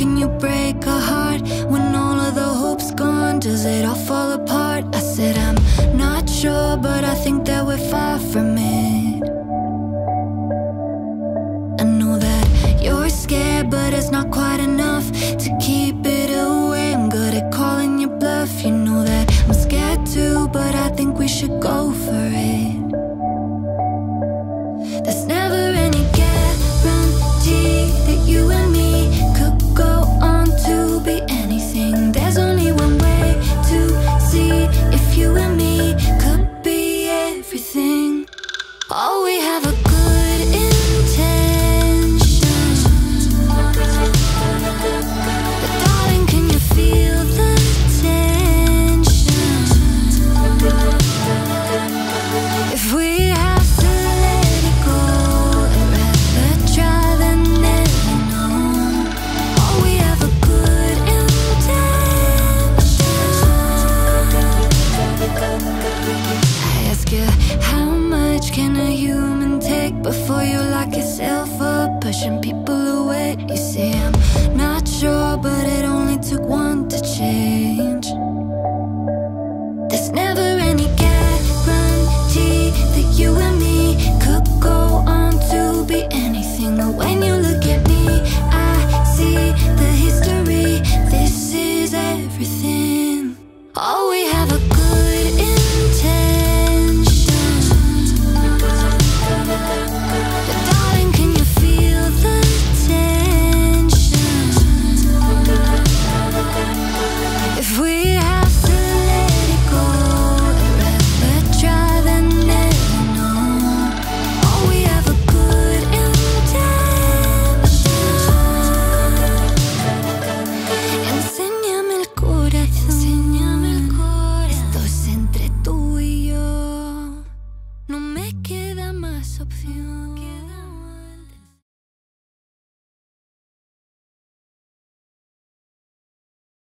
can you break a heart when all of the hope's gone? Does it all fall apart? I said I'm not sure, but I think that we're far from it. I know that you're scared, but it's not quite enough to keep it away. I'm good at calling your bluff, you know that I'm scared too, but I think we should go for it. There's never any guarantee that you and me could go on to be anything. There's only one way to see if you and me could be everything. Oh, we have a good intention, but darling, can you feel the tension? If we have to let it go, I'd rather try than never know. Oh, we have a good intention. I ask you, how much can a human take before you lock yourself up, pushing people away? You say I'm not sure, but it only took one to change. There's never any guarantee that you and me could go on to be anything. But when you look at me, I see the history. This is everything. Oh, we have a good intention, but darling, can you feel the tension? If we have to let it go, I'd rather try than never know. Oh, we have a good intention. Enséñame el corazón, esto es entre tú y yo. No me queda más opción.